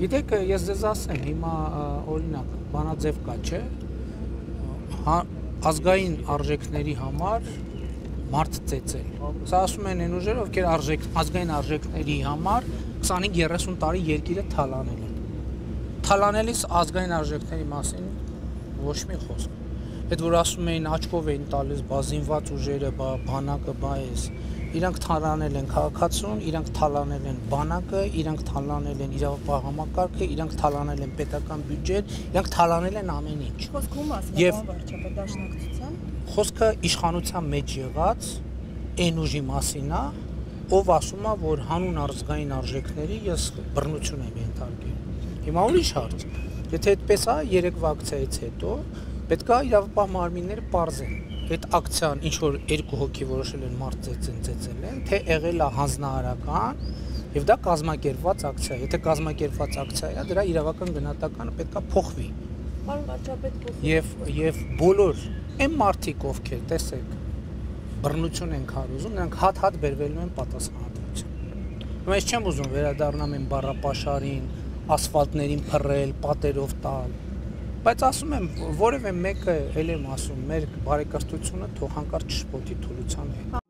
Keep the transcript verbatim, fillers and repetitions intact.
Գիտեք, ես ձեզ ասեմ, հիմա օրինակ բանաձև կա, չէ՞, ազգային արժեքների համար մարդ ծեծել։ Սա ասում են այն ուժերը, ովքեր ազգային արժեքների համար քսանհինգ երեսուն տարի երկիրը թալանել են։ Թալանելիս ազգային արժեքների մասին ոչ մի խոսք։ Այդ որ ասում էին աչքով էին տալիս բազինված ուժերը, բանակը, բա էս, իրանք թալանել են քաղաքացուն, իրանք թալանել են բանակը, իրանք թալանել են իրավապահ համակարգը, իրանք թալանել են պետական բյուջեն, իրանք թալանել են ամեն ինչ։ Խոսքը ում մասին է, պարոն վարչապետ, դաշնակցության։ Խոսքը իշխանության մեջ եղած այն ուժի մասին է, ով ասում է, որ հանուն ազգային արժեքների ես բռնություն եմ ենթարկել։ Հիմա ուրիշ հարց։ Եթե այդպես է, երեկվա ակցիայից հետո պետք է իրավապահ մարմինները պարզեն։ Այդ ակցիան ինչ որ երկու հոգի որոշել են մարդ ծեծեն, ծեծել են, թե եղել է հանձնարարական եւ դա կազմակերպված ակցիա։ Եթե կազմակերպված ակցիա է, դրա իրավական գնահատականը պետք է փոխվի։ Պարոն վարչապետ, փոխվի։ Եվ եւ բոլոր այն մարդիկ, ովքեր տեսեք բռնություն են քարոզում, նրանք հատ-հատ բերվելու են պատասխանատվություն։ Հիմա ես չեմ ուզում վերադառնամ այն բառապաշարին, ասֆալտներին փռել, պատերով տալ, բայց ասում եմ, որևէ մեկը ել եմ ասում, մեր բարեկրթությունը թող հանկարծ չշփոթի թուլության հետ։